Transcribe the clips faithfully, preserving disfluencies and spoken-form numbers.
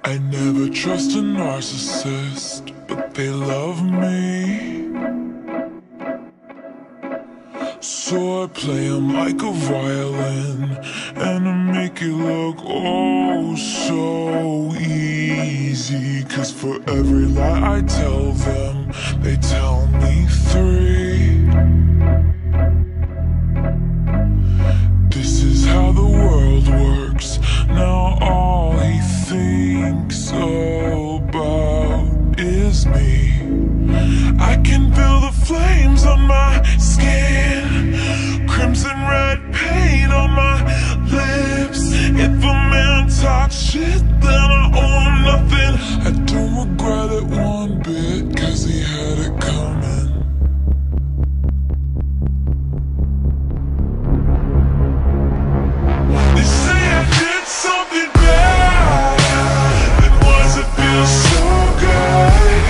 I never trust a narcissist, but they love me. So I play 'em like a violin, and I make it look oh so easy. Cause for every lie I tell them, they tell me three. This is how the world works. Now all he thinks about is me. I can feel the flames on my skin, crimson red paint on my lips. If a man talks shit, then I owe him nothing. I don't regret it one bit, cause he had it coming. They say I did something bad, then was it feel so good?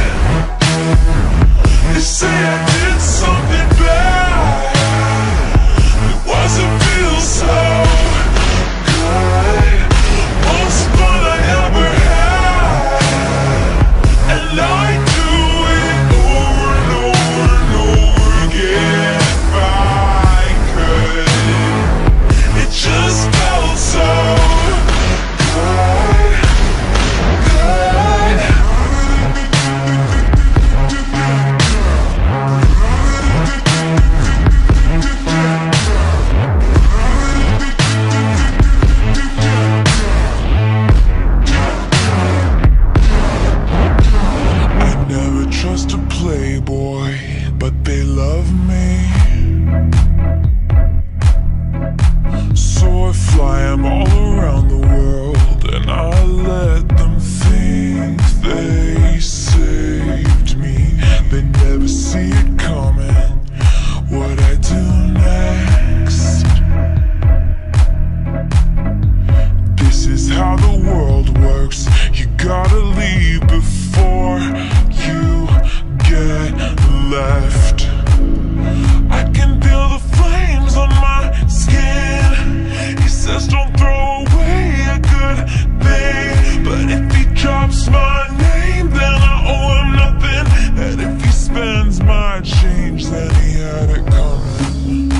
They say I did something bad, it wasn't feel so good. Most fun I ever had, and I do it over and over and over again if I could. It just felt so good, good. Trust a playboy, but they love me. So I fly 'em all around the world, and I let them think they saved me. They never see it coming, what I do next. This is how the world works. You gotta leave before you get left. I can feel the flames on my skin. He says don't throw away a good thing, but if he drops my name, then I owe him nothing. And if he spends my change, then he had it coming.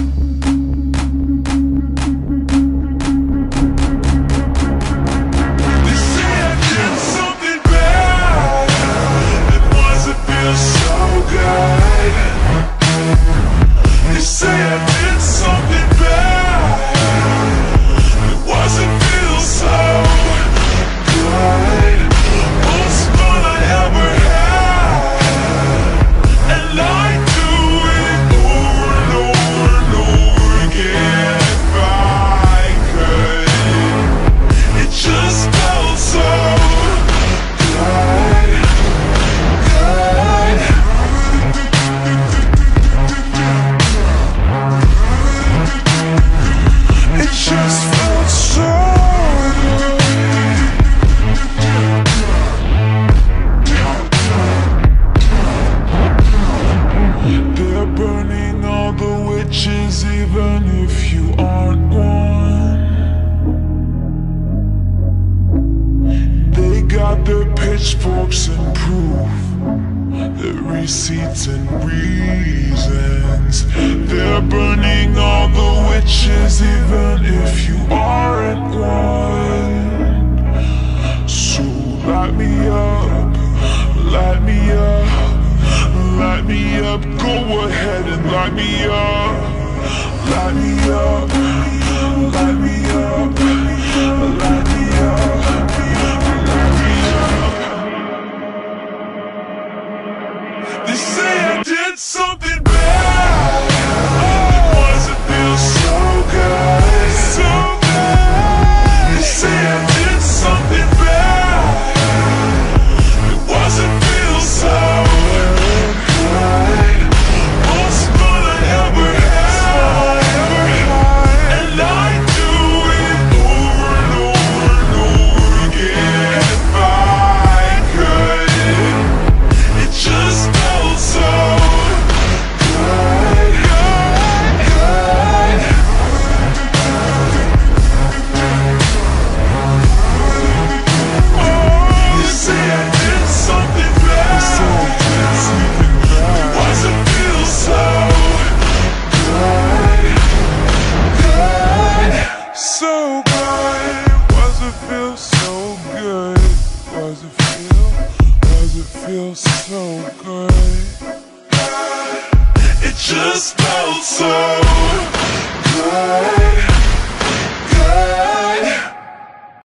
They say I did something bad, it wasn't feel so good. They say I did something bad, it wasn't feel so good. Most fun I ever had, and I do it over and over and over again if I could. It just felt so good, good. It just felt so good. They're burning all the witches, even if you aren't one. They got their pitchforks and proof, their receipts and reasons. They're burning all the witches, even if you aren't one. So light me up, light me up, light me up. Go ahead and light me up, light me up, light me up, light me up, light me up. They say I did something bad, it wasn't feel so good, so good. They say I did something bad, it wasn't feel so good. Most fun I ever had, and I do just felt so good, good.